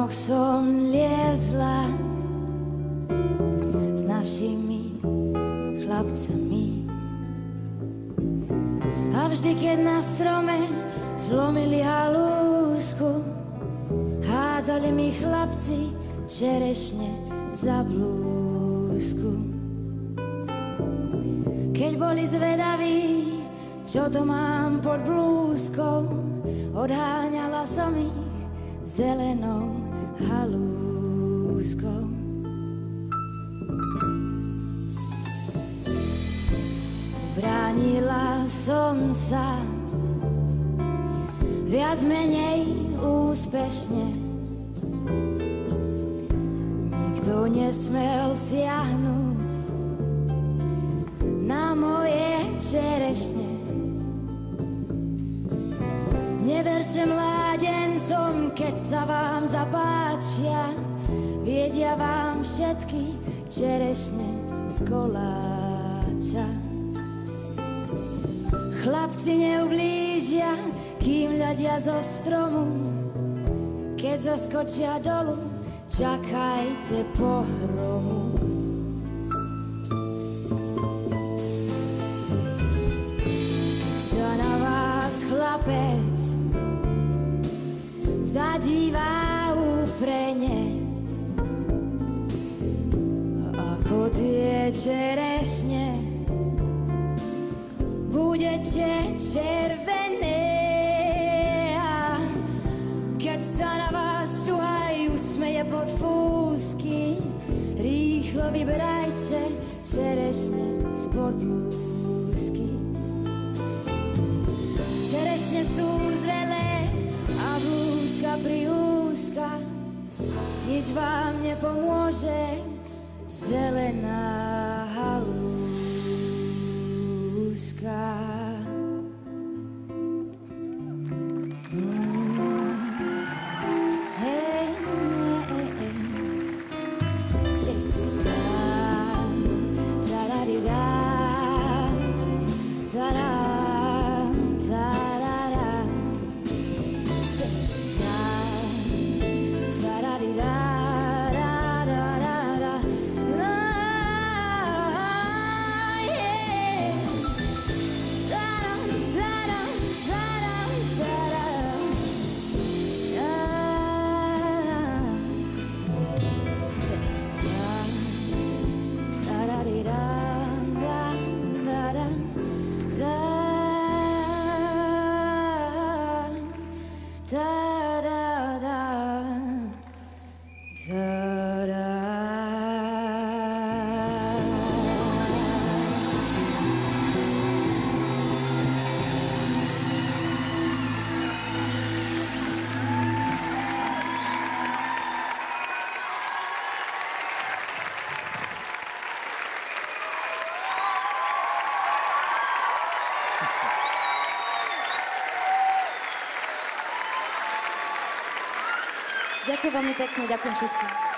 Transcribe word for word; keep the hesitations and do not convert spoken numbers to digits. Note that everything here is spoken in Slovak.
rokoch som liezla s našimi chlapcami. A vždy, keď na strome zlomili halúsku, hádzali mi chlapci čerešne za blúzku. Keď boli zvedaví, čo to mám pod blúzkou, odháňala som ich zelenou halúskou. Bránila som sa viac menej úspešne. Nikto nesmel siahnuť na moje čerešne. Neverte mládencom, keď sa vám zapáčia, viedia vám všetky čerešne z koláča. Chlapci neublížia, kým ľadia zo stromu, keď zoskočia dolu, čakajte pohromu. Keď sa na vás chlapec zadívá úprene, ako tie čerešne, budete červené. A keď sa na vás šuhajú smeje pod fúzky, rýchlo vyberajte čerešne spod blúzky. Čerešne sú zrelé a blúzka priúzka, nič vám nepomôže zelená halúzka. Ďakujem veľmi pekne, ďakujem všetkým.